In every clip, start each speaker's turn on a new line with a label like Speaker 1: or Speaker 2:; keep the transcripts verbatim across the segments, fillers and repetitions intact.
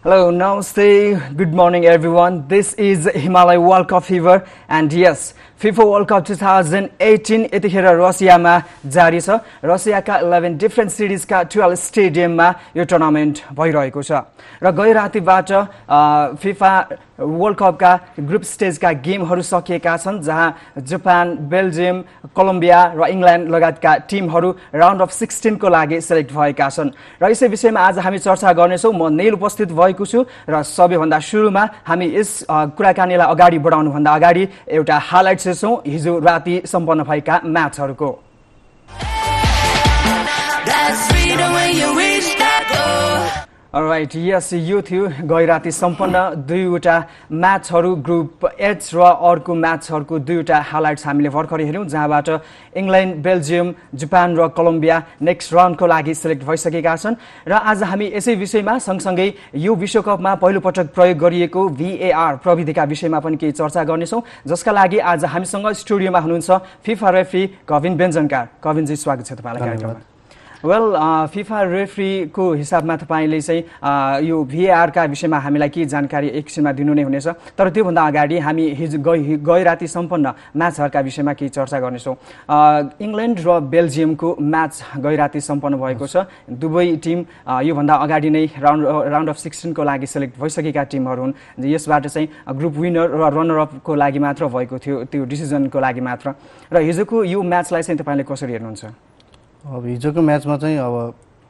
Speaker 1: Hello, namaste, good morning everyone. This is Himalaya World Cup Fever and yes, FIFA World Cup twenty eighteen यतिखेर रसियामा जारी छ। रसियाका eleven different सिटिजका twelve स्टेडियममा यो टुर्नामेन्ट भइरहेको छ र गै रातिबाट फिफा वर्ल्ड कपका ग्रुप स्टेजका गेमहरू सकिएका छन् जहाँ जापान, बेल्जियम, कोलम्बिया र इङ्ल्यान्ड लगायतका टिमहरू राउन्ड अफ sixteen को लागि सेलेक्ट भएका छन् र यसै विषयमा आज हामी चर्चा गर्नेछौँ। म नेल उपस्थित भएको छु र सबैभन्दा सुरुमा हामी यस कुराकानीलाई अगाडि बढाउनु भन्दा अगाडि एउटा हाइलाइट सेसौँ हिजो राति सम्पन्न भएका म्याचहरूको। Alright, yes, यो थियो गै राति सम्पन्न दुईवटा म्याचहरू ग्रुप एच र अर्को म्याचहरूको दुईवटा हाइलाइट्स हामीले भर्खरै हेऱ्यौँ जहाँबाट इङ्ल्यान्ड, बेल्जियम, जापान र कोलम्बिया नेक्स्ट राउन्डको लागि सेलेक्ट भइसकेका छन् र आज हामी यसै विषयमा सँगसँगै यो विश्वकपमा पहिलोपटक प्रयोग गरिएको भीएआर प्रविधिका विषयमा पनि केही चर्चा गर्नेछौँ जसका लागि आज हामीसँग स्टुडियोमा हुनुहुन्छ फिफा रेफ्री कविन बेन्जनकार। कविनजी स्वागत छ तपाईँलाई कार्यक्रममा। वेल फिफा रेफ्रीको हिसाबमा तपाईँले चाहिँ यो भीएआरका विषयमा हामीलाई के जानकारी एकछिनमा दिनु नै हुनेछ, तर त्योभन्दा अगाडि हामी हिजो गइ गै राति सम्पन्न म्याचहरूका विषयमा केही चर्चा गर्नेछौँ। इङ्ल्यान्ड र बेल्जियमको म्याच गै राति सम्पन्न भएको छ। दुवै टिम योभन्दा अगाडि नै राउन्ड राउन्ड अफ सिक्सटिनको लागि सेलेक्ट भइसकेका टिमहरू हुन्। यसबाट चाहिँ ग्रुप विनर र रनरअपको लागि मात्र भएको थियो, त्यो डिसिजनको लागि मात्र। र हिजोको यो म्याचलाई चाहिँ तपाईँले कसरी हेर्नुहुन्छ?
Speaker 2: अब हिजोको म्याचमा चाहिँ अब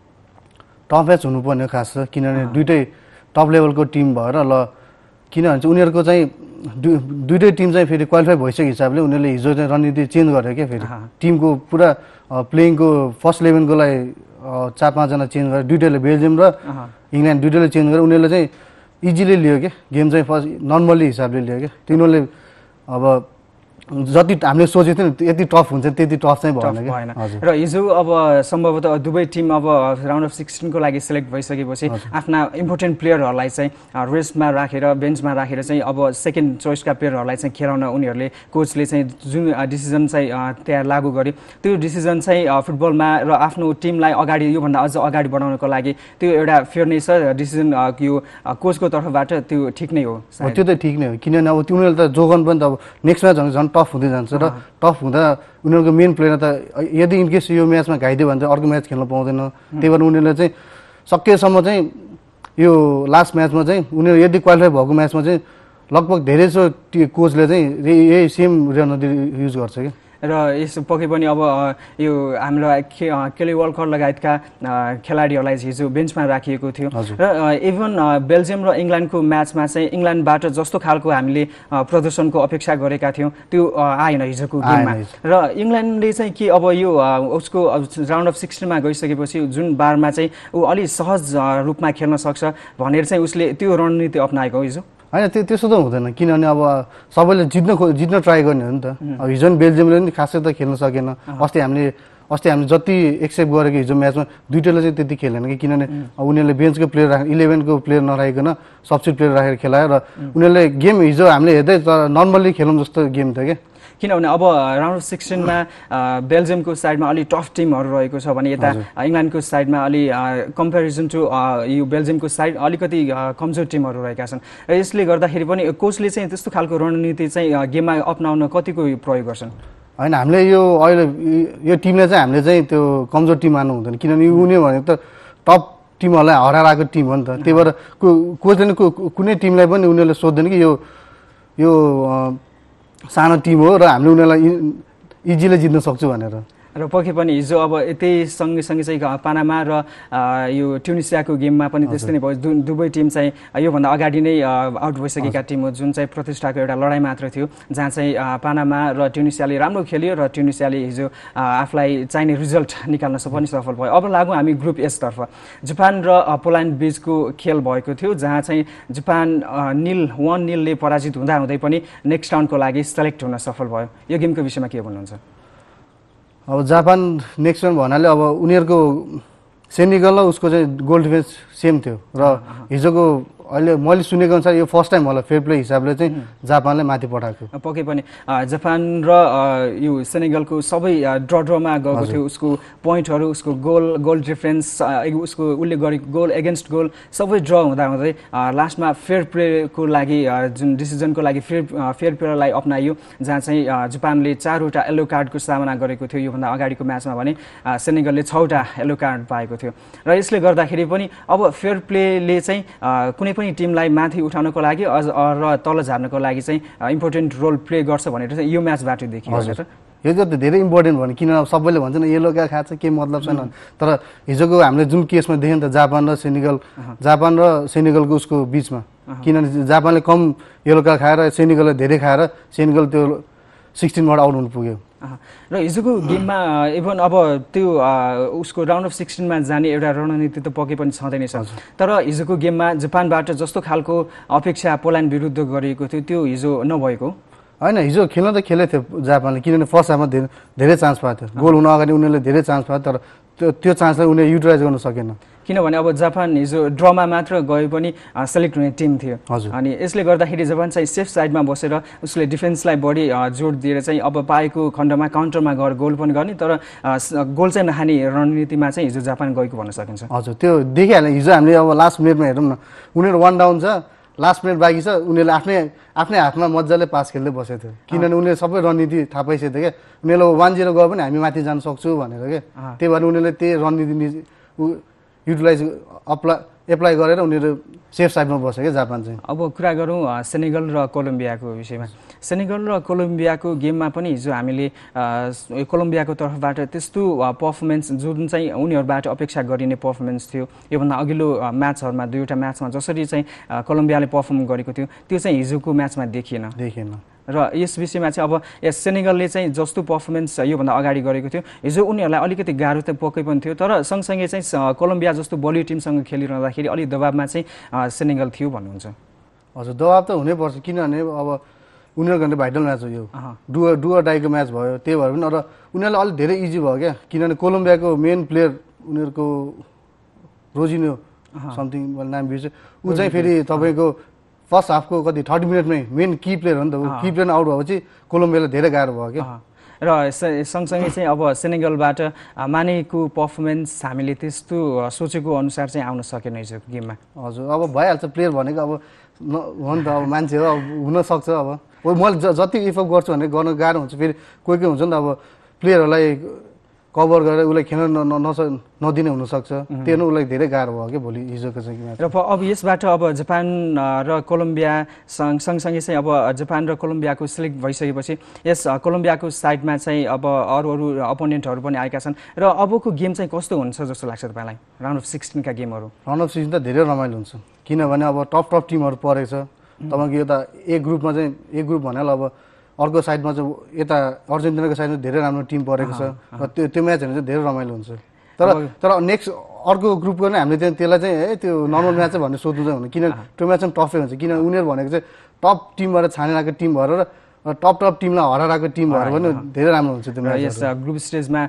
Speaker 2: टफ म्याच हुनुपर्ने खास छ किनभने दुइटै टप लेभलको टिम भएर ल किनभने चाहिँ उनीहरूको चाहिँ दुइटै टिम चाहिँ फेरि क्वालिफाई भइसकेको हिसाबले उनीहरूले हिजो चाहिँ रणनीति चेन्ज गरेर क्या फेरि टिमको पुरा प्लेइङको फर्स्ट इलेभेनकोलाई चार पाँचजना चेन्ज गरेर दुइटैले बेल्जियम र इङ्ल्यान्ड दुइटैले चेन्ज गरेर उनीहरूले चाहिँ इजिली लियो क्या गेम चाहिँ फर्स्ट नर्मल्ली हिसाबले लियो क्या। तिनीहरूले अब जति हामीले सोचेको थियौँ यति टफ हुन्छ त्यति टफ चाहिँ भएन
Speaker 1: र हिजो अब सम्भवतः दुवै टिम अब राउन्ड अफ सिक्सटिनको लागि सेलेक्ट भइसकेपछि आफ्ना इम्पोर्टेन्ट प्लेयरहरूलाई चाहिँ रेस्टमा राखेर बेन्चमा राखेर चाहिँ अब सेकेन्ड चोइसका प्लेयरहरूलाई चाहिँ खेलाउन उनीहरूले कोचले चाहिँ जुन डिसिजन चाहिँ त्यहाँ लागू गर्यो त्यो डिसिजन चाहिँ फुटबलमा र आफ्नो टिमलाई अगाडि योभन्दा अझ अगाडि बढाउनको लागि त्यो एउटा फेयरनेस डिसिजन यो कोचको तर्फबाट त्यो ठिक नै हो।
Speaker 2: त्यो त ठिक नै हो किनभने अब उनीहरूले त जोगन पनि त अब नेक्स्ट म्याच भने झन् टफ हुँदै जान्छ र टफ हुँदा उनीहरूको मेन प्लेयर त यदि इनकेस यो म्याचमा घाइदियो भने चाहिँ अर्को म्याच खेल्न पाउँदैन। त्यही भएर उनीहरूले चाहिँ सकेसम्म चाहिँ यो लास्ट म्याचमा चाहिँ उनीहरू यदि क्वालिफाई भएको म्याचमा चाहिँ लगभग धेरै जसो कोचले चाहिँ यही सेम रणनीति युज गर्छ क्या।
Speaker 1: र यस पक्कै पनि अब यो हाम्रो केले वल्कर लगायतका खेलाडीहरूलाई हिजो बेन्चमा राखिएको थियो र इभन बेल्जियम र इङ्ल्यान्डको म्याचमा चाहिँ इङ्ल्यान्डबाट जस्तो खालको हामीले प्रदर्शनको अपेक्षा गरेका थियौँ त्यो आएन हिजोको गेममा र इङ्ल्यान्डले चाहिँ के अब यो उसको राउन्ड अफ सिक्सटिनमा गइसकेपछि जुन बारमा चाहिँ ऊ अलि सहज रूपमा खेल्न सक्छ भनेर चाहिँ उसले त्यो रणनीति अप्नाएको हो हिजो?
Speaker 2: होइन त्यो त्यसो त हुँदैन किनभने अब सबैले जित्न जित्न ट्राई गर्ने हो नि त। अब हिजो बेल्जियमले पनि खासै त खेल्न सकेन। अस्ति हामीले अस्ति हामीले जति एक्सेप्ट गरेको हिजो म्याचमा दुइटैले चाहिँ त्यति खेलेन कि किनभने उनीहरूले बेन्चको प्लेयर राखेर इलेभेनको प्लेयर नराखिकन सब्स्टिट्युट प्लेयर राखेर खेलायो र उनीहरूले गेम हिजो हामीले हेर्दै तर नर्मल्ली खेलौँ जस्तो गेम थियो क्या।
Speaker 1: किनभने अब राउन्ड अफ सिक्सटिनमा बेल्जियमको साइडमा अलि टफ टिमहरू रहेको छ भने यता इङ्ल्यान्डको साइडमा अलि कम्पेरिजन टु यो बेल्जियमको साइड अलिकति कमजोर टिमहरू रहेका छन् र यसले गर्दाखेरि पनि कोचले चाहिँ त्यस्तो खालको रणनीति चाहिँ गेममा अप्नाउन कतिको प्रयोग गर्छन्?
Speaker 2: होइन हामीले यो अहिले यो टिमले चाहिँ हामीले चाहिँ त्यो कमजोर टिम मान्नु हुँदैन किनभने उनीहरू भनेको त टप टिमहरूलाई हराएर आएको टिम हो नि त। त्यही भएर कोचले कुनै टिमलाई पनि उनीहरूले सोध्दैन कि यो यो सानो टिम हो र हामीले उनीहरूलाई इजिली जित्न सक्छौँ भनेर।
Speaker 1: र पक्कै पनि हिजो अब त्यही सँगसँगै चाहिँ पानामा र यो ट्युनिसियाको गेममा पनि त्यस्तै नै भयो। दुवै टिम चाहिँ योभन्दा अगाडि नै आउट भइसकेका टिम हो जुन चाहिँ प्रतिष्ठाको एउटा लडाइँ मात्र थियो जहाँ चाहिँ पानामा र ट्युनिसियाले राम्रो खेल्यो र ट्युनिसियाले हिजो आफूलाई चाहिने रिजल्ट निकाल्न पनि सफल भयो। अब लागौँ हामी ग्रुप एसतर्फ। जापान र पोल्यान्ड बिचको खेल भएको थियो जहाँ चाहिँ जापान निल वान निलले पराजित हुँदा हुँदै पनि नेक्स्ट राउन्डको लागि सेलेक्ट हुन सफल भयो। यो गेमको विषयमा के भन्नुहुन्छ?
Speaker 2: अब जापान नेक्स्ट राउन्ड भन्नाले अब उनीहरूको सेनेगल र उसको चाहिँ गोल डिफेन्स सेम थियो र हिजोको अहिले मैले सुनेको अनुसार यो फर्स्ट टाइम होला फेयर प्ले हिसाबले चाहिँ जापानले माथि पठाएको
Speaker 1: पक्कै पनि जापान र यो सेनेगलको सबै ड्र ड्रमा गएको थियो उसको पोइन्टहरू उसको गोल गोल डिफरेन्स उसको उसले गरेको गोल एगेन्स्ट गोल सबै ड्र हुँदा हुँदै लास्टमा फेयर प्लेको लागि जुन डिसिजनको लागि फेयर फेयर प्लेलाई अप्नाइयो जहाँ चाहिँ जापानले चारवटा येलो कार्डको सामना गरेको थियो योभन्दा अगाडिको म्याचमा भने सेनेगलले छवटा येलो कार्ड पाएको थियो र यसले गर्दाखेरि पनि अब फेयर प्लेले चाहिँ कुनै पनि टिमलाई माथि उठाउनको लागि अझ र तल झार्नको लागि चाहिँ इम्पोर्टेन्ट रोल प्ले गर्छ भनेर चाहिँ यो म्याचबाट देखियो
Speaker 2: हजुर यो त धेरै इम्पोर्टेन्ट भने किन सबैले भन्छन् येलो कार्ड खान्छ के मतलब छैन तर हिजोको हामीले जुन केसमा देख्यौँ त जापान र सेनेगल जापान र सेनेगलको उसको बिचमा किनभने जापानले कम येलो कार्ड खाएर सेनेगलले धेरै खाएर सेनेगल त्यो सिक्सटिनबाट आउट हुनु पुग्यो
Speaker 1: र हिजोको गेममा इभन अब त्यो उसको राउन्ड अफ सिक्सटिनमा जाने एउटा रणनीति त पक्कै पनि छँदै नै छ तर हिजोको गेममा जापानबाट जस्तो खालको अपेक्षा पोल्यान्ड विरुद्ध गरिएको थियो त्यो हिजो नभएको
Speaker 2: होइन हिजो खेल्न त खेलेको थियो जापानले किनभने फर्स्ट हाफमा धेरै धेरै चान्स पाएको थियो गोल हुन अगाडि उनीहरूले धेरै चान्स पायो तर त्यो त्यो चान्सलाई उनीहरूले युटिलाइज गर्न सकेन
Speaker 1: किनभने अब जापान हिजो ड्रमा मात्र गए पनि सेलेक्ट हुने टिम थियो अनि यसले गर्दाखेरि जापान चाहिँ सेफ साइडमा बसेर उसले डिफेन्सलाई बढी जोड दिएर चाहिँ अब पाएको खण्डमा काउन्टरमा गएर गोल पनि गर्ने तर गोल चाहिँ नखाने रणनीतिमा चाहिँ हिजो जापान गएको भन्न सकिन्छ
Speaker 2: हजुर त्यो देखिहाल्यो हिजो हामीले अब लास्ट मिनटमा हेरौँ न उनीहरू वान डाउन छ लास्ट मिनट बाँकी छ उनीहरूले आफ्नै आफ्नै हातमा मजाले पास खेल्दै बसेको थियो किनभने उनीहरूले सबै रणनीति थाहा पाइसकेको थियो क्या उनीहरूले वान जिरो गयो भने हामी माथि जान सक्छौँ भनेर क्या त्यही भएर उनीहरूले त्यही रणनीति युटिलाइज अप्लाई एप्लाई गरेर उनीहरू सेफ साइडमा बस्यो क्या जापान चाहिँ
Speaker 1: अब कुरा गरौँ सेनेगल र कोलम्बियाको विषयमा सेनेगल र कोलम्बियाको गेममा पनि हिजो हामीले कोलम्बियाको तर्फबाट त्यस्तो पर्फर्मेन्स जुन चाहिँ उनीहरूबाट अपेक्षा गरिने पर्फर्मेन्स थियो योभन्दा अघिल्लो म्याचहरूमा दुईवटा म्याचमा जसरी चाहिँ कोलम्बियाले पर्फर्म गरेको थियो त्यो चाहिँ हिजोको म्याचमा देखिएन
Speaker 2: देखिएन
Speaker 1: र यस विषयमा चाहिँ अब यस सेनेगलले चाहिँ जस्तो पर्फर्मेन्स योभन्दा अगाडि गरेको थियो हिजो उनीहरूलाई अलिकति गाह्रो त पक्कै पनि थियो तर सँगसँगै चाहिँ कोलम्बिया जस्तो बलियो टिमसँग खेलिरहँदाखेरि अलिक दबावमा चाहिँ सेनेगल थियो भन्नुहुन्छ
Speaker 2: हजुर दबाब त हुनैपर्छ किनभने अब उनीहरूको भने भाइटल म्याच हो यो डुअर डुअर डाईको म्याच भयो त्यही भएर पनि र उनीहरूलाई अलिक धेरै इजी भयो क्या किनभने कोलम्बियाको मेन प्लेयर उनीहरूको रोजिनो समथिङ नाम बिर्स्यो ऊ चाहिँ फेरि तपाईँको फर्स्ट हाफको कति थर्टी मिनटमै मेन की प्लेयर हो नि त की प्लेयर आउट भएपछि कोलम्बियालाई धेरै गाह्रो भयो क्या
Speaker 1: र सँगसँगै चाहिँ अब सेनेगलबाट मानेको पर्फर्मेन्स हामीले त्यस्तो सोचेको अनुसार चाहिँ आउन सकेन हिजो गेममा
Speaker 2: हजुर अब भइहाल्छ प्लेयर भनेको अब हो नि त अब मान्छे हो अब हुनसक्छ अब मैले जति इफोर्ट गर्छु भने गर्न गाह्रो हुन्छ फेरि कोही कोही हुन्छ नि त अब प्लेयरहरूलाई कभर गरेर उसलाई खेल्न नदिने हुनसक्छ त्यो नै उसलाई धेरै गाह्रो भयो क्या भोलि हिजोको चाहिँ
Speaker 1: र अब यसबाट अब जापान र कोलम्बिया सँगसँगै चाहिँ अब जापान र कोलम्बियाको सिलेक्ट भइसकेपछि यस कोलम्बियाको साइडमा चाहिँ अब अरू अरू अपोनेन्टहरू पनि आएका छन् र अबको गेम चाहिँ कस्तो हुन्छ जस्तो लाग्छ तपाईँलाई राउन्ड अफ सिक्सटिनका गेमहरू
Speaker 2: राउन्ड अफ सिक्सटिन त धेरै रमाइलो हुन्छ किनभने अब टप टप टिमहरू परेको छ तपाईँको यो त एक ग्रुपमा चाहिँ एक ग्रुप भनेर अब अर्को साइडमा चाहिँ यता अर्जेन्टिनाको साइडमा धेरै राम्रो टिम परेको छ र त्यो त्यो म्याचहरू चाहिँ धेरै रमाइलो हुन्छ तर तर नेक्स्ट अर्को ग्रुपको नै हामीले चाहिँ त्यसलाई चाहिँ है त्यो नर्मल म्याच चाहिँ भन्ने सोध्नु चाहिँ हुने किनभने त्यो म्याच चाहिँ टफै हुन्छ किनभने उनीहरू भनेको चाहिँ टप टिमबाट छानेर आएको टिम भएर र टप टप टिमलाई हराएको टिम भएर पनि धेरै राम्रो हुन्छ त्यो म्याच
Speaker 1: यस ग्रुप स्टेजमा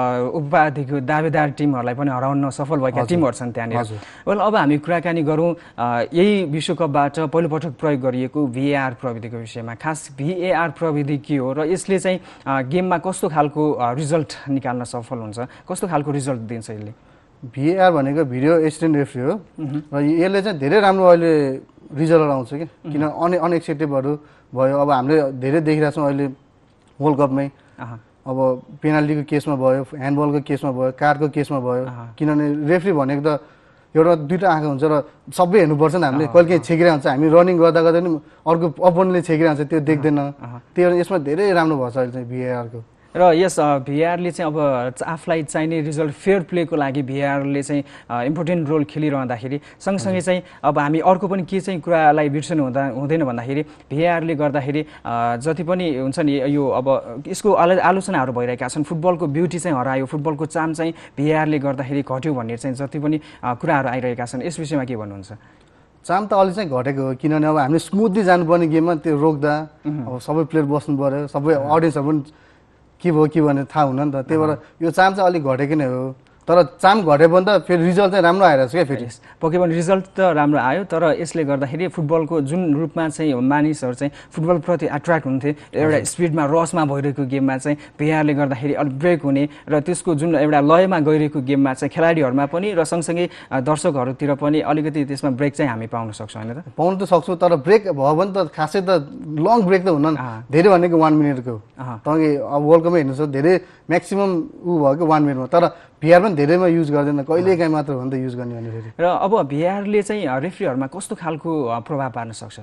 Speaker 1: उपाधिको दावेदार टिमहरूलाई पनि हराउन सफल भएका टिमहरू छन् त्यहाँनिर वेल अब हामी कुराकानी गरौँ यही विश्वकपबाट पहिलोपटक प्रयोग गरिएको भिएआर प्रविधिको विषयमा खास भिएआर प्रविधि के हो र यसले चाहिँ गेममा कस्तो खालको रिजल्ट निकाल्न सफल हुन्छ कस्तो खालको रिजल्ट दिन्छ यसले
Speaker 2: भिएआर भनेको भिडियो एसिस्टेन्ट रेफ्री हो र यसले चाहिँ धेरै राम्रो अहिले रिजल्ट आउँछ कि किन अन अनएक्सेप्टेबलहरू भयो अब हामीले धेरै देखिरहेको छौँ अहिले वर्ल्ड कपमै अब पेनाल्टीको केसमा भयो ह्यान्डबलको केसमा भयो कारको केसमा भयो किनभने रेफ्री भनेको त एउटा दुईवटा आँखा हुन्छ र सबै हेर्नुपर्छ नि हामीले कहिले काहीँ छेकिरहेको हुन्छ हामी रनिङ गर्दा गर्दा पनि अर्को अपोनेन्टले छेकिरहेको हुन्छ त्यो देख्दैन त्यो यसमा धेरै राम्रो भएको छ अहिले चाहिँ भिएआरको
Speaker 1: र यस भिएआरले चाहिँ अब आफूलाई चाहिने रिजल्ट फेयर प्लेको लागि भिएआरले चाहिँ इम्पोर्टेन्ट रोल खेलिरहँदाखेरि सँगसँगै चाहिँ अब हामी अर्को पनि के चाहिँ कुरालाई बिर्सनु हुँदा हुँदैन भन्दाखेरि भिएआरले गर्दाखेरि जति पनि हुन्छ नि यो अब यसको आलोचनाहरू भइरहेका छन् फुटबलको ब्युटी चाहिँ हरायो फुटबलको चाम चाहिँ भिएआरले गर्दाखेरि घट्यो भन्ने चाहिँ जति पनि कुराहरू आइरहेका छन् यस विषयमा के भन्नुहुन्छ
Speaker 2: चाम त अलि चाहिँ घटेको हो किनभने अब हामीले स्मुथली जानुपर्ने गेममा त्यो रोक्दा अब सबै प्लेयर बस्नु पऱ्यो सबै अडियन्सहरू पनि के भयो के भने थाहा हुन नि त त्यही भएर यो चाम चाहिँ अलिक घटेको नै हो तर चाम घट्यो भने त फेरि रिजल्ट चाहिँ राम्रो आइरहेछ क्या फेरि
Speaker 1: पक्कै पनि रिजल्ट त राम्रो आयो तर यसले गर्दाखेरि फुटबलको जुन रूपमा चाहिँ मानिसहरू चाहिँ फुटबलप्रति एट्र्याक्ट हुन्थे एउटा स्पिडमा रसमा भइरहेको गेममा चाहिँ भिआरले गर्दाखेरि अलिक ब्रेक हुने र त्यसको जुन एउटा लयमा गइरहेको गेममा चाहिँ खेलाडीहरूमा पनि र सँगसँगै दर्शकहरूतिर पनि अलिकति त्यसमा ब्रेक चाहिँ हामी पाउन सक्छौँ होइन त
Speaker 2: पाउनु त सक्छौँ तर ब्रेक भयो भने त खासै त लङ ब्रेक त हुन धेरै भनेको वान मिनटको तपाईँले अब वर्ल्ड कपमा हेर्नुहोस् धेरै म्याक्सिमम् ऊ भयो कि वान मिनटमा तर भिआर पनि धेरैमा युज गर्दैन कहिलेकाहीँ मात्र हो नि त युज गर्ने भने फेरि
Speaker 1: र अब भिआरले चाहिँ रेफ्रीहरूमा कस्तो खालको प्रभाव पार्न सक्छ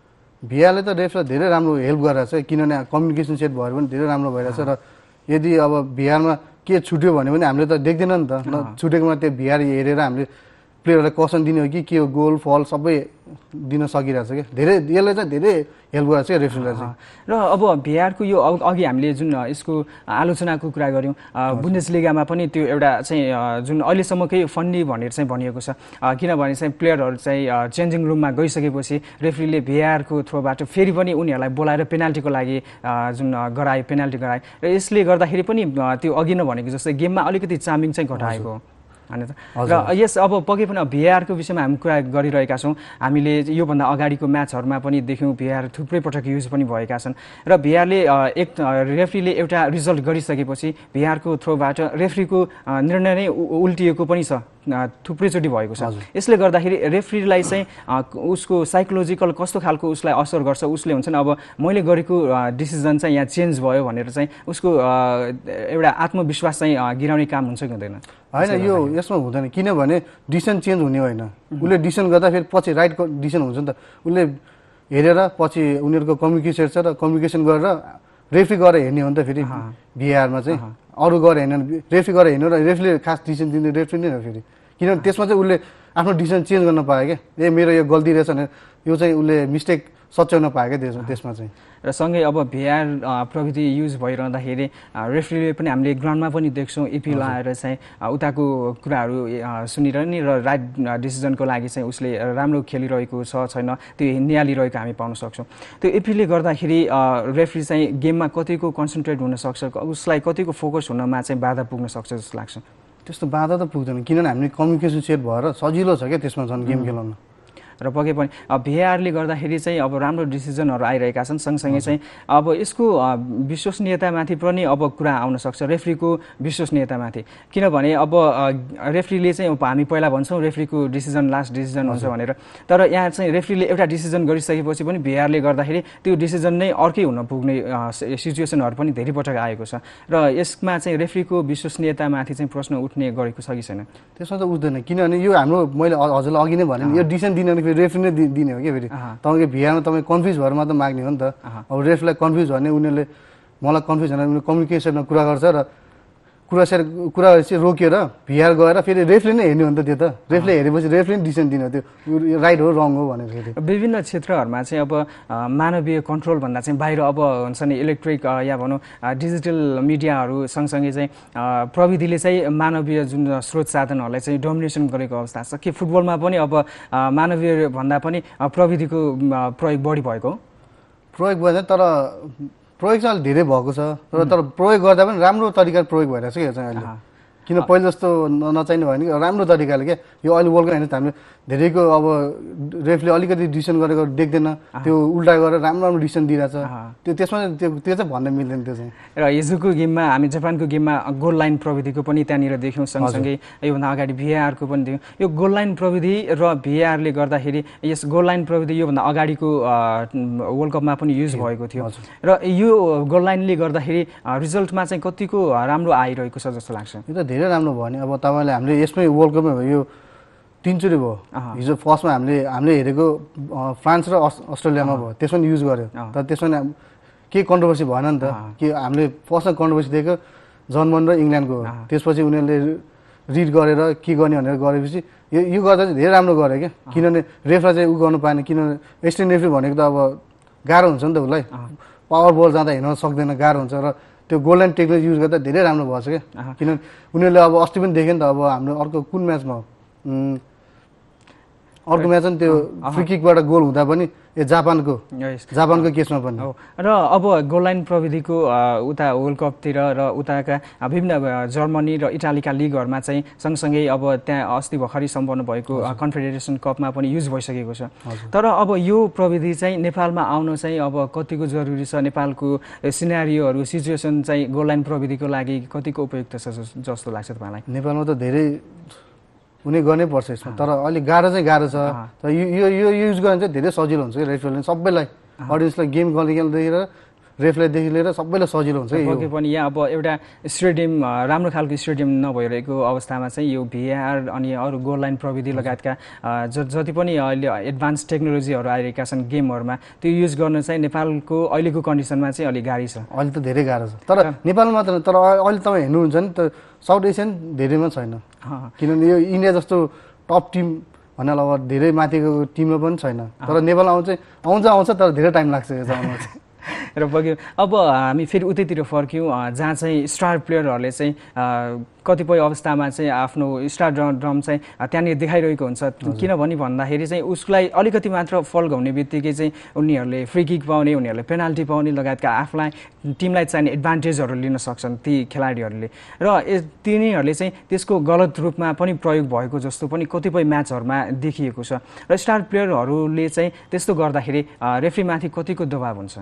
Speaker 2: भिआरले त रेफ्रीलाई धेरै राम्रो हेल्प गरिरहेछ किनभने कम्युनिकेसन सेट भएर पनि धेरै राम्रो भइरहेछ र यदि अब भिआरमा के छुट्यो भने पनि हामीले त देख्दैन नि त छुटेकोमा त्यो भिआर हेरेर हामीले प्लेयरलाई कसन दिने हो कि के हो गोल फल सबै दिन सकिरहेछ क्या धेरै यसले चाहिँ धेरै हेल्प गरेको छ रेफ्रीलाई चाहिँ
Speaker 1: र अब भिआरको यो अघि हामीले जुन यसको आलोचनाको कुरा गऱ्यौँ बुन्देसलिगामा पनि त्यो एउटा चाहिँ जुन अहिलेसम्मकै फन्डी भनेर चाहिँ भनिएको छ किनभने चाहिँ प्लेयरहरू चाहिँ चेन्जिङ रुममा गइसकेपछि रेफ्रीले भिआरको थ्रोबाट फेरि पनि उनीहरूलाई बोलाएर पेनाल्टीको लागि जुन गरायो पेनाल्टी गरायो र यसले गर्दाखेरि पनि त्यो अघि नै भनेको जस्तै गेममा अलिकति चामिङ चाहिँ घटाएको होइन त र यस अब पक्कै पनि भिआरको विषयमा हामी कुरा गरिरहेका छौँ हामीले योभन्दा अगाडिको म्याचहरूमा पनि देख्यौँ भिआर थुप्रै पटक युज पनि भएका छन् र भिआरले एक रेफ्रीले एउटा रिजल्ट गरिसकेपछि भिआरको थ्रोबाट रेफ्रीको निर्णय नै उल्टिएको पनि छ थुप्रैचोटि भएको छ यसले गर्दाखेरि रेफ्रीलाई चाहिँ उसको साइकोलोजिकल कस्तो खालको उसलाई असर गर्छ उसले हुन्छ नि अब मैले गरेको डिसिजन चाहिँ यहाँ चेन्ज भयो भनेर चाहिँ उसको एउटा आत्मविश्वास चाहिँ गिराउने काम हुन्छ कि हुँदैन
Speaker 2: होइन यो यसमा हुँदैन किनभने डिसिसन चेन्ज हुने होइन उसले डिसिसन गर्दा फेरि पछि राइट डिसिसन हुन्छ नि त उसले हेरेर पछि उनीहरूको कम्युनिकेसन छ र कम्युनिकेसन गरेर रेफ्री गरेर हेर्ने हो नि त फेरि भिआरमा चाहिँ अरू गरेर हेर्ने रेफ्री गरेर हेर्नु र रेफ्रीले खास डिसिसन दिने रेफ्री नै हो फेरि किनभने त्यसमा चाहिँ उसले आफ्नो डिसिसन चेन्ज गर्न पायो क्या ए मेरो यो गल्ती रहेछ भने यो चाहिँ उसले मिस्टेक सच्याउन पायो क्या त्यसमा त्यसमा चाहिँ
Speaker 1: र सँगै अब भिआर प्रविधि युज भइरहँदाखेरि रेफ्रीले पनि हामीले ग्राउन्डमा पनि देख्छौँ एपी लाएर चाहिँ उताको कुराहरू सुनेर नि र राइट डिसिजनको लागि चाहिँ उसले राम्रो खेलिरहेको छ छैन त्यो निहालिरहेको हामी पाउन सक्छौँ त्यो एपीले गर्दाखेरि रेफ्री चाहिँ गेममा कतिको कन्सन्ट्रेट हुनसक्छ उसलाई कतिको फोकस हुनमा चाहिँ बाधा पुग्न सक्छ जस्तो लाग्छ
Speaker 2: त्यस्तो बाधा त पुग्दैन किनभने हामीले कम्युनिकेसन सेट भएर सजिलो छ क्या त्यसमा झन् गेम खेलाउन
Speaker 1: र पक्कै पनि भिआरले गर्दाखेरि चाहिँ अब राम्रो डिसिजनहरू आइरहेका छन् सँगसँगै चाहिँ अब यसको विश्वसनीयतामाथि पनि अब कुरा आउन सक्छ रेफ्रीको विश्वसनीयतामाथि किनभने अब रेफ्रीले चाहिँ हामी पहिला भन्छौँ रेफ्रीको डिसिजन लास्ट डिसिजन हुन्छ भनेर तर यहाँ चाहिँ रेफ्रीले एउटा डिसिजन गरिसकेपछि पनि भिआरले गर्दाखेरि त्यो डिसिजन नै अर्कै हुन पुग्ने सिचुएसनहरू पनि धेरै पटक आएको छ र यसमा चाहिँ रेफ्रीको विश्वसनीयतामाथि चाहिँ प्रश्न उठ्ने गरेको छ कि छैन
Speaker 2: त्यसमा त उठ्दैन किनभने यो हाम्रो मैले हजुरलाई अघि नै भने यो डिसिजन दिने रेफ्री नै दिने हो कि फेरि तपाईँको भिआरमा तपाईँ कन्फ्युज भएर मात्र माग्ने हो नि त अब रेफ्रीलाई कन्फ्युज भने उनीहरूले मलाई कन्फ्युज भने उनीहरूले कम्युनिकेसनमा कुरा गर्छ र कुरा सेयर कुरा चाहिँ रोकेर भिआर गएर फेरि रेफ्री नै हेर्ने हो नि त त्यो त रेफ्रीले हेरेपछि रेफ्री नै डिसिसन दिने हो त्यो राइट हो रङ हो भनेर फेरि
Speaker 1: विभिन्न क्षेत्रहरूमा चाहिँ अब मानवीय कन्ट्रोलभन्दा चाहिँ बाहिर अब हुन्छ नि इलेक्ट्रिक या भनौँ डिजिटल मिडियाहरू सँगसँगै चाहिँ प्रविधिले चाहिँ मानवीय जुन स्रोत साधनहरूलाई चाहिँ डोमिनेसन गरेको अवस्था छ कि फुटबलमा पनि अब मानवीय भन्दा पनि प्रविधिको प्रयोग बढी भएको
Speaker 2: प्रयोग भएन तर प्रयोग चाहिँ अलिक धेरै भएको छ र तर प्रयोग गर्दा पनि राम्रो तरिकाले प्रयोग भइरहेछ क्या यो चाहिँ अहिले किन पहिले जस्तो नचाहिने भयो भने राम्रो तरिकाले क्या यो अहिले वर्ल्ड कप हेर्नु त हामीले धेरैको अब रेफ्रीले अलिकति डिसिसन गरेको देख्दैन त्यो उल्टा गरेर राम्रो राम्रो डिसिसन दिइरहेछ त्यो त्यसमा त्यो त्यो चाहिँ भन्न मिल्दैन त्यो चाहिँ
Speaker 1: र हिजोको गेममा हामी जापानको गेममा गोल लाइन प्रविधिको पनि त्यहाँनिर देख्यौँ सँगसँगै योभन्दा अगाडि भिआरको पनि देख्यौँ यो गोल लाइन प्रविधि र भिआरले गर्दाखेरि यस गोल लाइन प्रविधि योभन्दा अगाडिको वर्ल्ड कपमा पनि युज भएको थियो र यो गोल लाइनले गर्दाखेरि रिजल्टमा चाहिँ कतिको राम्रो आइरहेको छ जस्तो लाग्छ
Speaker 2: यो त धेरै राम्रो भयो नि अब तपाईँले हामीले यसमै वर्ल्ड कपमा भयो यो तिनचोटि भयो हिजो फर्स्टमा हामीले हामीले हेरेको फ्रान्स र अस्ट्रेलियामा भयो त्यसमा युज गर्यो तर त्यसमा केही कन्ट्रोभर्सी भएन नि त कि हामीले फर्स्टमा कन्ट्रोभर्सी दिएको जर्मन र इङ्ल्यान्डको हो त्यसपछि उनीहरूले रिड गरेर के गर्ने भनेर गरेपछि यो यो गर्दा चाहिँ धेरै राम्रो गऱ्यो क्या किनभने रेफ्रीलाई चाहिँ उ गर्नु पाएन किनभने एसिस्टेन्ट रेफ्री भनेको त अब गाह्रो हुन्छ नि त उसलाई पावर बल जाँदा हिँड्न सक्दैन गाह्रो हुन्छ र त्यो गोल्डन टेक्नोलोजी युज गर्दा धेरै राम्रो भएछ क्या किनभने उनीहरूले अब अस्ति पनि देख्यो नि त अब हाम्रो अर्को कुन म्याचमा अर्को म्याच पनि त्यो फ्री किकबाट गोल हुँदा पनि ए जापानको जापानको केसमा पनि
Speaker 1: र अब गोल लाइन प्रविधिको उता वर्ल्ड कपतिर र उताका विभिन्न जर्मनी र इटालीका लिगहरूमा चाहिँ सँगसँगै अब त्यहाँ अस्ति भर्खरै सम्पन्न भएको कन्फेडरेसन कपमा पनि युज भइसकेको छ। तर अब यो प्रविधि चाहिँ नेपालमा आउन चाहिँ अब कतिको जरुरी छ, नेपालको सिनारियोहरू सिचुएसन चाहिँ गोल लाइन प्रविधिको लागि कतिको उपयुक्त छ जस्तो लाग्छ तपाईँलाई?
Speaker 2: नेपालमा त धेरै उनी गर्नै पर्छ यसमा, तर अलिक गाह्रो चाहिँ गाह्रो छ। तर यो यो युज गर्न चाहिँ धेरै सजिलो हुन्छ कि रेफरीले सबैलाई अडियन्सलाई गेम खेल्नेदेखि र रेफरीदेखि लिएर सबैलाई सजिलो हुन्छ।
Speaker 1: पक्कै पनि यहाँ अब एउटा स्टेडियम राम्रो खालको स्टेडियम नभइरहेको अवस्थामा चाहिँ यो भिआर अनि अरू गोल लाइन प्रविधि लगायतका जति पनि अहिले एडभान्स टेक्नोलोजीहरू आइरहेका छन् गेमहरूमा त्यो युज गर्न चाहिँ नेपालको अहिलेको कन्डिसनमा चाहिँ अलिक गाह्रो छ।
Speaker 2: अहिले त धेरै गाह्रो छ, तर नेपालमा मात्र तर अहिले तपाईँ हेर्नुहुन्छ नि त साउथ एसियन धेरैमा छैन, किनभने यो इन्डिया जस्तो टप टिम भन्नाले अब धेरै माथिको टिममा पनि छैन। तर नेपाल आउँछ आउँछ आउँछ तर धेरै टाइम लाग्छ यो आउनु चाहिँ।
Speaker 1: र बग्यो अब हामी फेरि उतैतिर फर्क्यौँ जहाँ चाहिँ स्टार प्लेयरहरूले चाहिँ कतिपय अवस्थामा चाहिँ आफ्नो स्टार ड्रम चाहिँ त्यहाँनिर देखाइरहेको हुन्छ। किनभने भन्दाखेरि चाहिँ उसलाई अलिकति मात्र फल घाउने बित्तिकै चाहिँ उनीहरूले फ्री किक पाउने, उनीहरूले पेनाल्टी पाउने लगायतका आफूलाई टिमलाई चाहिने एडभान्टेजहरू लिन सक्छन् ती खेलाडीहरूले र तिनीहरूले चाहिँ त्यसको गलत रूपमा पनि प्रयोग भएको जस्तो पनि कतिपय म्याचहरूमा देखिएको छ। र स्टार प्लेयरहरूले चाहिँ त्यस्तो गर्दाखेरि रेफ्रीमाथि कतिको दबाब हुन्छ?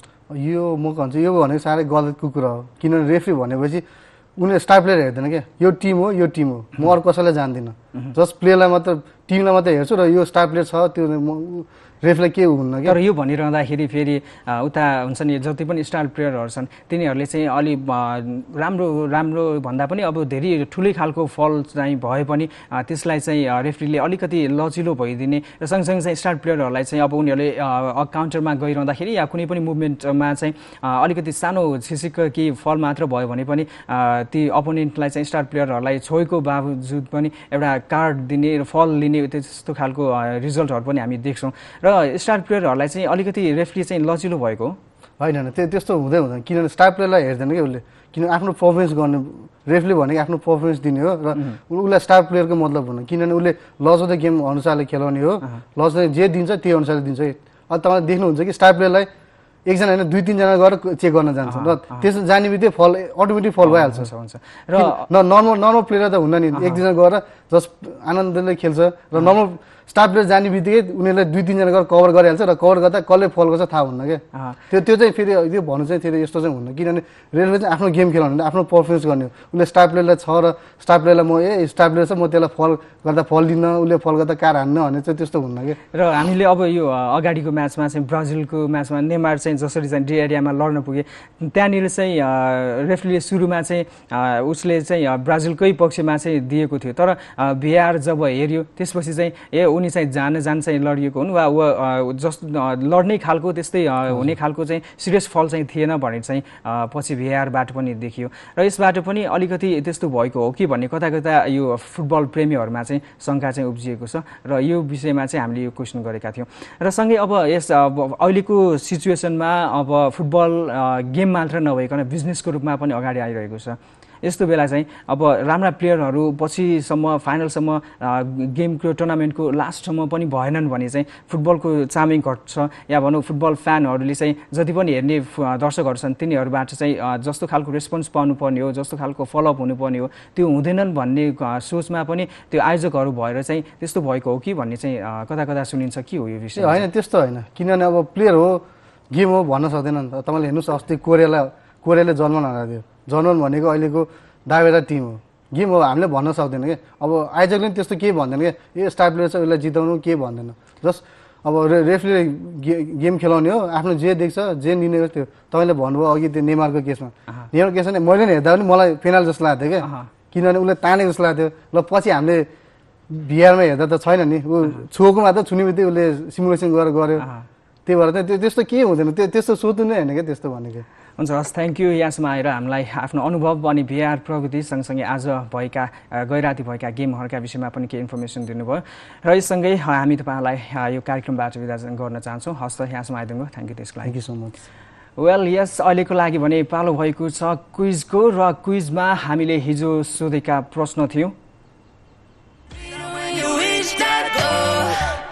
Speaker 2: यो म भन्छु यो भनेको साह्रै गलतको कुरा हो, किनभने रेफ्री भनेपछि उनीहरू स्टार प्लेयर हेर्दैन क्या, यो टिम हो यो टिम हो, म अरू कसैलाई जान्दिनँ, जस्ट प्लेयरलाई मात्र टिमलाई मात्रै हेर्छु र यो स्टार प्लेयर छ त्यो रेफलाई के हुन्न।
Speaker 1: तर यो भनिरहँदाखेरि फेरि उता हुन्छ नि जति पनि स्टार प्लेयरहरू छन् तिनीहरूले चाहिँ अलि राम्रो राम्रो भन्दा पनि अब धेरै ठुलै खालको फल चाहिँ भए पनि त्यसलाई चाहिँ रेफ्रीले अलिकति लचिलो भइदिने र सँगसँगै चाहिँ स्टार प्लेयरहरूलाई चाहिँ अब उनीहरूले काउन्टरमा गइरहँदाखेरि या कुनै पनि मुभमेन्टमा चाहिँ अलिकति सानो छिसिक कि फल मात्र भयो भने पनि ती अपोनेन्टलाई चाहिँ स्टार प्लेयरहरूलाई छोएको बावजुद पनि एउटा कार्ड दिने र फल लिने त्यस्तो खालको रिजल्टहरू पनि हामी देख्छौँ। र स्टार प्लेयरहरूलाई चाहिँ अलिकति रेफ्री चाहिँ लचिलो भएको
Speaker 2: होइन होइन त्यो त्यस्तो हुँदै हुँदैन, किनभने स्टार प्लेयरलाई हेर्दैन कि उसले, किन आफ्नो पर्फर्मेन्स गर्ने रेफ्रीले भनेको आफ्नो पर्फर्मेन्स दिने हो र उसलाई स्टार प्लेयरको मतलब हुन, किनभने उसले लजाउँदै गेम अनुसारले खेलाउने हो, लजाउँदै जे दिन्छ त्यही अनुसारले दिन्छ। अब तपाईँले देख्नुहुन्छ कि स्टार प्लेयरलाई एकजना होइन दुई तिनजना गएर चेक गर्न जान्छ र त्यसो जाने बित्तिकै फल अटोमेटिक फल भइहाल्छ हुन्छ। र नर्मल नर्मल प्लेयर त हुन्न नि, एक दुईजना गएर जस्ट आनन्दले खेल्छ र नर्मल स्टार प्लेयर जाने बित्तिकै उनीहरूलाई दुई तिनजना गएर कभर गरिहाल्छ र कभर गर्दा कसले फल गर्छ थाहा हुन्न क्या। त्यो त्यो चाहिँ फेरि त्यो भन्नु चाहिँ फेरि यस्तो चाहिँ हुन्न, किनभने रेलवे चाहिँ आफ्नो गेम खेलाउने आफ्नो पर्फर्मेन्स गर्ने हो, उसले स्टार प्लेयरलाई छ र स्टार प्लेयरलाई म ए स्टार प्लेयर छ म त्यसलाई फल गर्दा फल दिन्न, उसले फल गर्दा कार हान्न भन्ने चाहिँ त्यस्तो हुन्न क्या।
Speaker 1: र हामीले अब यो अगाडिको म्याचमा चाहिँ ब्राजिलको म्याचमा नेमार चाहिँ जसरी चाहिँ डी एरियामा लड्न पुगे त्यहाँनिर चाहिँ रेफ्रीले सुरुमा चाहिँ उसले चाहिँ ब्राजिलकै पक्षमा चाहिँ दिएको थियो, तर भिआर जब हेऱ्यो त्यसपछि चाहिँ ए उनी चाहिँ जान जान चाहिँ लडिएको हुन् वा जस्तो लड्ने खालको त्यस्तै हुने खालको चाहिँ सिरियस फल चाहिँ थिएन भने चाहिँ पछि भिआरबाट पनि देखियो र यसबाट पनि अलिकति त्यस्तो भएको हो कि भन्ने कता कता यो फुटबल प्रेमीहरूमा चाहिँ शङ्का चाहिँ उब्जिएको छ र यो विषयमा चाहिँ हामीले यो क्वेसन गरेका थियौँ। र सँगै अब यस अहिलेको सिचुएसनमा अब फुटबल गेम मात्र नभइकन बिजनेसको रूपमा पनि अगाडि आइरहेको छ। यस्तो बेला चाहिँ अब राम्रा प्लेयरहरू पछिसम्म फाइनलसम्म गेमको टुर्नामेन्टको लास्टसम्म पनि भएनन् भने चाहिँ फुटबलको चामै घट्छ या भनौँ फुटबल फ्यानहरूले चाहिँ जति पनि हेर्ने दर्शकहरू छन् तिनीहरूबाट चाहिँ जस्तो खालको रेस्पोन्स पाउनुपर्ने हो, जस्तो खालको फलोअप हुनुपर्ने हो त्यो हुँदैनन् भन्ने सोचमा पनि त्यो आयोजकहरू भएर चाहिँ त्यस्तो भएको हो कि भन्ने चाहिँ कता कता सुनिन्छ के हो यो विषय?
Speaker 2: होइन त्यस्तो होइन, किनभने अब प्लेयर हो गेम हो भन्न सक्दैन नि त। तपाईँले हेर्नुहोस् अस्ति कोरियालाई कोरियाले जर्मन हराइदियो, जर्मन भनेको अहिलेको दावेदार टिम हो, गेम हो हामीले भन्न सक्दैन क्या। अब आयोजकले पनि त्यस्तो केही भन्दैन क्या, ए स्टार प्लेयर छ उसलाई जिताउनु केही भन्दैन, जस्ट अब रे रेफ्रीले गे गेम खेलाउने हो, आफ्नो जे देख्छ जे निर्णय गर्छ त्यो। तपाईँले भन्नुभयो अघि त्यो नेमारको केसमा, नेमारको केसमा मैले पनि हेर्दा पनि मलाई पेनाल्टी जस्तो लाग्थ्यो क्या, किनभने उसले तानेको जस्तो लाग्थ्यो। ल पछि हामीले बिहारमा हेर्दा त छैन नि, ऊ छोएको मात्र छुने बित्तिकै उसले सिमुलेसन गरेर गऱ्यो, त्यही भएर चाहिँ त्यो त्यस्तो केही हुँदैन, त्यो त्यस्तो सोध्नु नै होइन क्या त्यस्तो भनेको।
Speaker 1: हुन्छ हस्, थ्याङ्क यू यहाँसम्म आएर हामीलाई आफ्नो अनुभव अनि भिआर प्रविधि सँगसँगै आज भएका गैराती भएका गेमहरूका विषयमा पनि केही इन्फर्मेसन दिनुभयो र यससँगै हामी तपाईँलाई यो कार्यक्रमबाट विदा गर्न चाहन्छौँ। हस् त यहाँसम्म आइदिनु थ्याङ्क यू त्यसको लागि।
Speaker 2: Thank you so much.
Speaker 1: Well यस अहिलेको लागि भने पालो भएको छ क्विजको र क्विजमा हामीले हिजो सोधेका प्रश्न थियो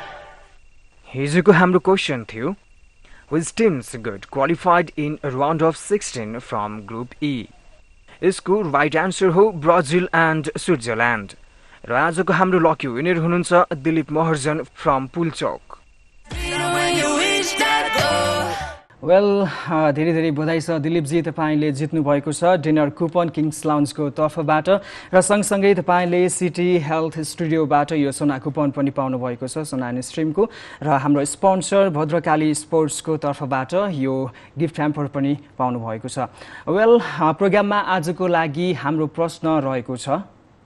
Speaker 1: हिजोको हाम्रो क्वेसन थियो, which teams got qualified in round of sixteen from Group E? यसको राइट आन्सर हो ब्राजिल एन्ड स्विट्जरल्यान्ड। र आजको हाम्रो लकी विनर हुनुहुन्छ दिलीप महर्जन फ्रम पुलचोक। वेल धेरै धेरै बधाई छ दिलीपजी, तपाईँले जित्नु भएको छ डिनर कुपन किङ्स लाउन्जको तर्फबाट र सँगसँगै तपाईँले सिटी हेल्थ स्टुडियोबाट यो सोना कुपन पनि पाउनु भएको छ सोना स्ट्रिमको र हाम्रो स्पोन्सर भद्रकाली स्पोर्ट्सको तर्फबाट यो गिफ्ट ह्याम्पर पनि पाउनु भएको छ। वेल प्रोग्राममा आजको लागि हाम्रो प्रश्न रहेको छ,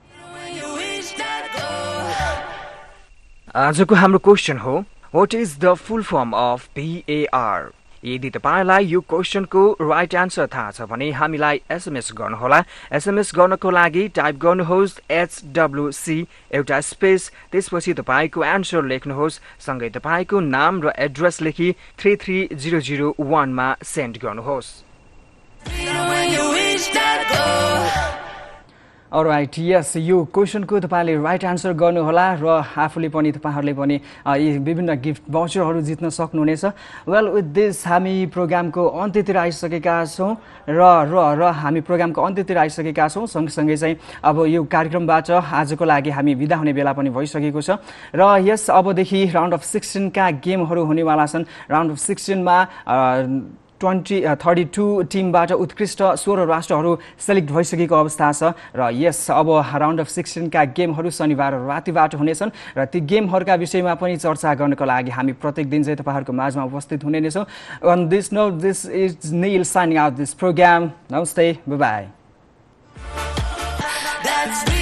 Speaker 1: आजको हाम्रो क्वेसन हो, what is the full form of P A R? यदि तपाईलाई यो क्वेसनको राइट आन्सर थाहा छ भने हामीलाई एसएमएस गर्नुहोला। एसएमएस गर्नको लागि टाइप गर्नुहोस् एचडब्ल्युसी एउटा स्पेस, त्यसपछि तपाईँको आन्सर लेख्नुहोस्, सँगै तपाईँको नाम र एड्रेस लेखी थ्री थ्री जिरो जिरो वानमा सेन्ड गर्नुहोस्। अलराइट, यस यो क्वेसनको तपाईँले राइट आन्सर गर्नुहोला र आफूले पनि तपाईँहरूले पनि यी विभिन्न गिफ्ट भाउचरहरू जित्न सक्नुहुनेछ। वेल विथ दिस हामी प्रोग्रामको अन्त्यतिर आइसकेका छौँ र र र हामी प्रोग्रामको अन्त्यतिर आइसकेका छौँ। सँगसँगै चाहिँ अब यो कार्यक्रमबाट आजको लागि हामी बिदा हुने बेला पनि भइसकेको छ र यस अबदेखि राउन्ड अफ सिक्सटिनका गेमहरू हुनेवाला छन्। राउन्ड अफ सिक्सटिनमा ट्वेन्टी थर्टी टू टिमबाट उत्कृष्ट सोह्र राष्ट्रहरू सेलेक्ट भइसकेको अवस्था छ र यस अब राउन्ड अफ सिक्सटिनका गेमहरू शनिबार रातिबाट हुनेछन् र ती गेमहरूका विषयमा पनि चर्चा गर्नको लागि हामी प्रत्येक दिन चाहिँ तपाईँहरूको माझमा उपस्थित हुने नै छौँ। On this note, this is Neel signing out this programme. नमस्ते, बाई बाई।